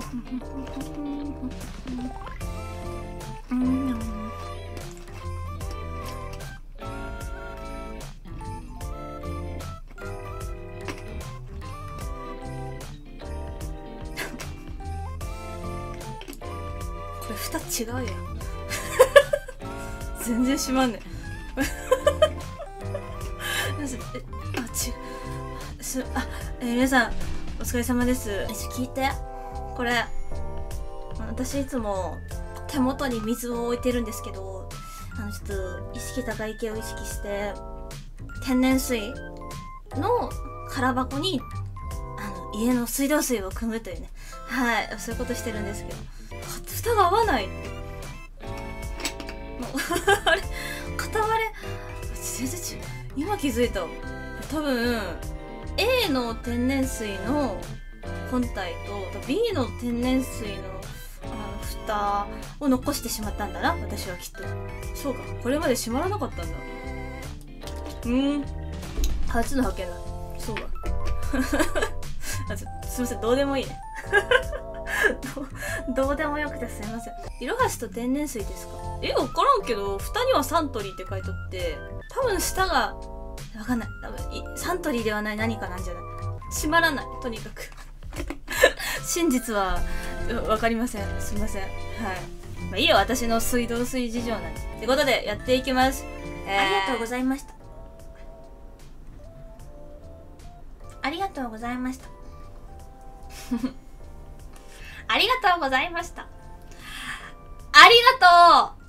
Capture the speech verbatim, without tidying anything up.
これ蓋違うやん全然閉まんねえあ、違うすあ、えー、皆さんお疲れ様です。聞いて、これ私いつも手元に水を置いてるんですけど、あのちょっと意識高い系を意識して天然水の空箱にあの家の水道水を汲むというね、はい、そういうことしてるんですけど、蓋が合わない。もうあれ片割れ全然違う。今気づいた。多分 A の天然水の本体と B の天然水のあの蓋を残してしまったんだな、私はきっと。そうか、これまで閉まらなかったんだ。うーん、初の発見だ。そうだあ、すいません、どうでもいいねど, どうでもよくてすいません。いろはしと天然水ですか？え、わからんけど蓋にはサントリーって書いとって、多分下がわかんない、多分サントリーではない何かなんじゃない？閉まらない、とにかく真実はわかりません。すみません。はい。まあいいよ、私の水道水事情なんで。ってことでやっていきます。えー、ありがとうございました。ありがとうございましたありがとうございました。ありがとう